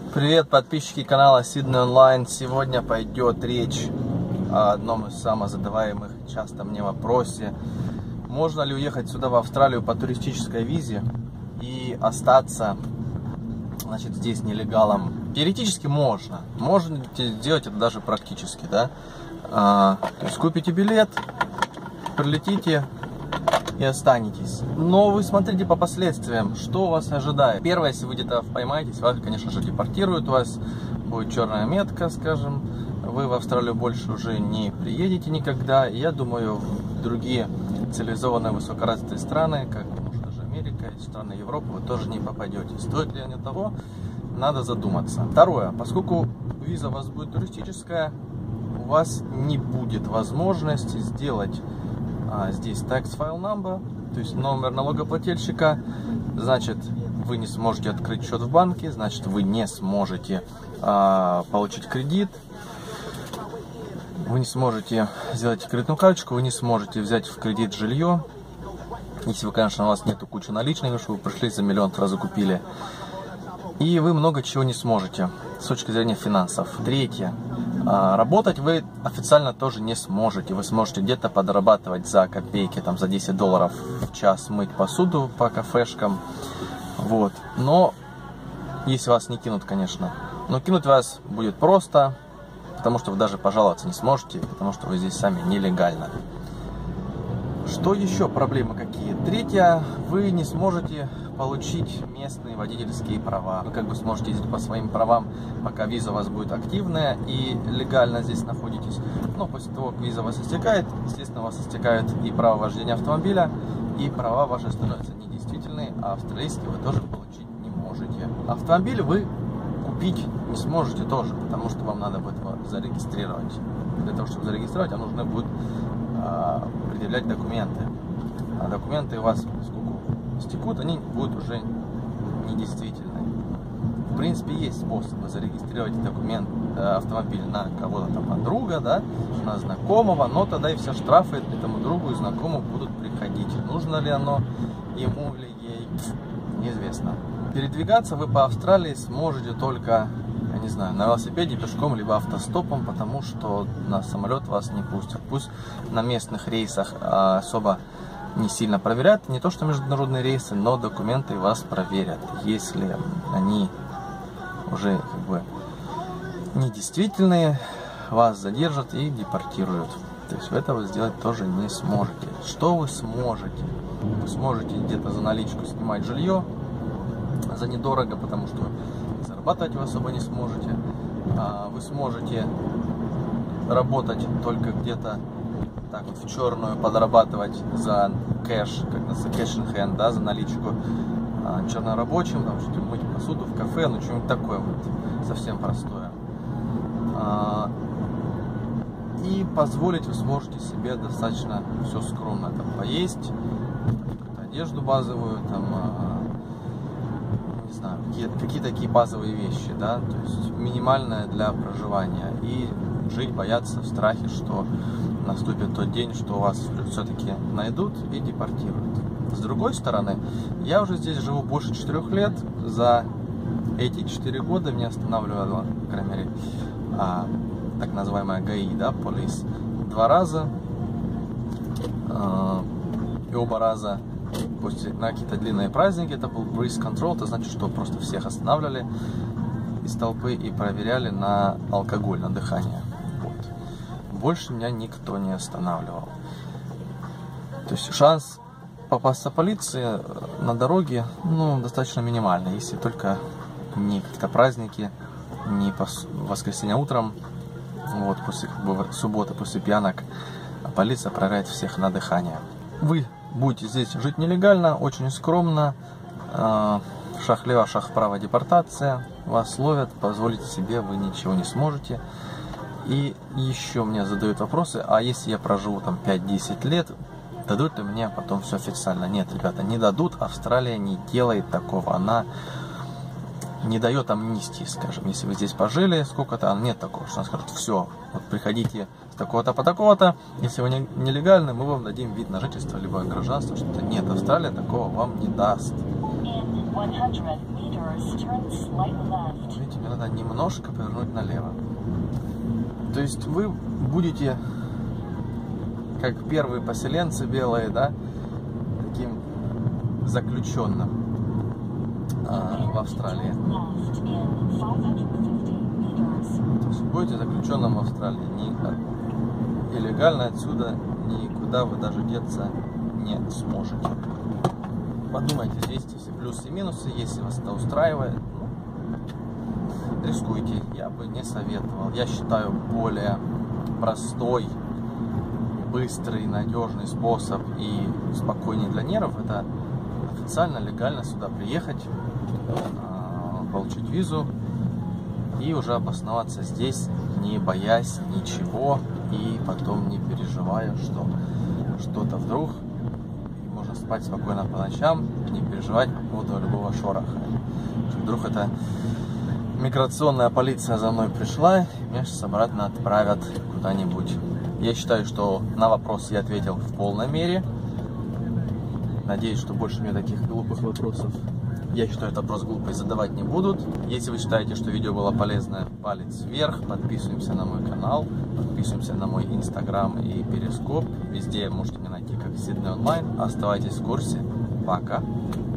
Привет, подписчики канала Sydney Online. Сегодня пойдет речь о одном из самых задаваемых часто мне вопросе. Можно ли уехать сюда, в Австралию, по туристической визе и остаться, значит, здесь нелегалом? Теоретически можно. Можете сделать это даже практически, да? То есть купите билет, прилетите и останетесь. Но вы смотрите по последствиям, что вас ожидает. Первое, если вы где-то поймаетесь, вас, конечно же, депортируют, у вас будет черная метка, скажем. Вы в Австралию больше уже не приедете никогда. И я думаю, в другие цивилизованные высокоразвитые страны, как, может, даже Америка и страны Европы, вы тоже не попадете. Стоит ли они того? Надо задуматься. Второе, поскольку виза у вас будет туристическая, у вас не будет возможности сделать здесь tax file number, то есть номер налогоплательщика. Значит, вы не сможете открыть счет в банке, значит, вы не сможете получить кредит, вы не сможете сделать кредитную карточку, вы не сможете взять в кредит жилье, если вы, конечно, у вас нету кучи наличных, что вы пришли за миллион сразу купили. И вы много чего не сможете с точки зрения финансов. Третье. Работать вы официально тоже не сможете. Вы сможете где-то подрабатывать за копейки, там, за $10 в час мыть посуду по кафешкам. Вот. Но, если вас не кинут, конечно. Но кинуть вас будет просто, потому что вы даже пожаловаться не сможете, потому что вы здесь сами нелегально. Что еще? Проблемы какие? Третье. Вы не сможете получить местные водительские права. Вы как бы сможете ездить по своим правам, пока виза у вас будет активная и легально здесь находитесь. Но после того, как виза у вас истекает, естественно, у вас истекают и право вождения автомобиля, и права ваши становятся недействительные, а австралийские вы тоже получить не можете. Автомобиль вы купить не сможете тоже, потому что вам надо будет его зарегистрировать. Для того, чтобы зарегистрировать, вам нужно будет предъявлять документы. А документы у вас, сколько истекут, они будут уже недействительны. В принципе, есть способы зарегистрировать автомобиль на кого-то там, на друга, да, на знакомого, но тогда и все штрафы этому другу и знакомому будут приходить. Нужно ли оно ему или ей, неизвестно. Передвигаться вы по Австралии сможете только, я не знаю, на велосипеде, пешком, либо автостопом, потому что на самолет вас не пустят. Пусть на местных рейсах особо не сильно проверяют, не то что международные рейсы, но документы вас проверят, если они уже как бы недействительные, вас задержат и депортируют. То есть вы этого сделать тоже не сможете. Что вы сможете? Вы сможете где-то за наличку снимать жилье, за недорого, потому что зарабатывать вы особо не сможете. Вы сможете работать только где-то так вот в черную, подрабатывать за кэш, как называется, cash in hand, да, за наличку чернорабочим, там что-то мыть посуду в кафе, ну что-нибудь такое вот, совсем простое. И позволить вы сможете себе достаточно все скромно, там, поесть, одежду базовую, там, не знаю, какие такие базовые вещи, да, то есть минимальное для проживания, и жить, бояться в страхе, что наступит тот день, что вас все-таки найдут и депортируют. С другой стороны, я уже здесь живу больше 4 лет. За эти 4 года меня останавливала, по крайней мере, так называемая ГАИ, да, полис, 2 раза. И оба раза на какие-то длинные праздники. Это был breeze control, это значит, что просто всех останавливали из толпы и проверяли на алкоголь, на дыхание. Больше меня никто не останавливал. То есть шанс попасться полиции на дороге, ну, достаточно минимальный, если только не какие-то праздники, не по воскресенье утром, вот, после как бы, субботы, после пьянок, полиция проверяет всех на дыхание. Вы будете здесь жить нелегально, очень скромно, шаг влево, шаг вправо, депортация, вас ловят, позволить себе вы ничего не сможете. И еще мне задают вопросы, а если я проживу там 5-10 лет, дадут ли мне потом все официально? Нет, ребята, не дадут. Австралия не делает такого. Она не дает амнистии, скажем. Если вы здесь пожили сколько-то, нет такого, что она скажет, все, вот приходите с такого-то по такого-то, если вы нелегальны, мы вам дадим вид на жительство, либо гражданство, что-то. Нет, Австралия такого вам не даст. Видите, мне надо немножко повернуть налево. То есть вы будете, как первые поселенцы белые, да, таким заключенным в Австралии. То есть будете заключенным в Австралии. И легально отсюда никуда вы даже деться не сможете. Подумайте, здесь все плюсы и минусы. Если вас это устраивает, ну, рискуйте. Я бы не советовал. Я считаю, более простой, быстрый, надежный способ и спокойнее для нервов — это официально, легально сюда приехать, получить визу и уже обосноваться здесь, не боясь ничего и потом не переживая, что что-то вдруг, и можно спать спокойно по ночам, не переживать по поводу любого шороха. Вдруг это миграционная полиция за мной пришла, и меня сейчас обратно отправят куда-нибудь. Я считаю, что на вопрос я ответил в полной мере. Надеюсь, что больше мне таких глупых вопросов, я считаю, это вопрос глупый, задавать не будут. Если вы считаете, что видео было полезное, палец вверх, подписываемся на мой канал, подписываемся на мой инстаграм и перископ. Везде можете меня найти как Sydney Online. Оставайтесь в курсе. Пока.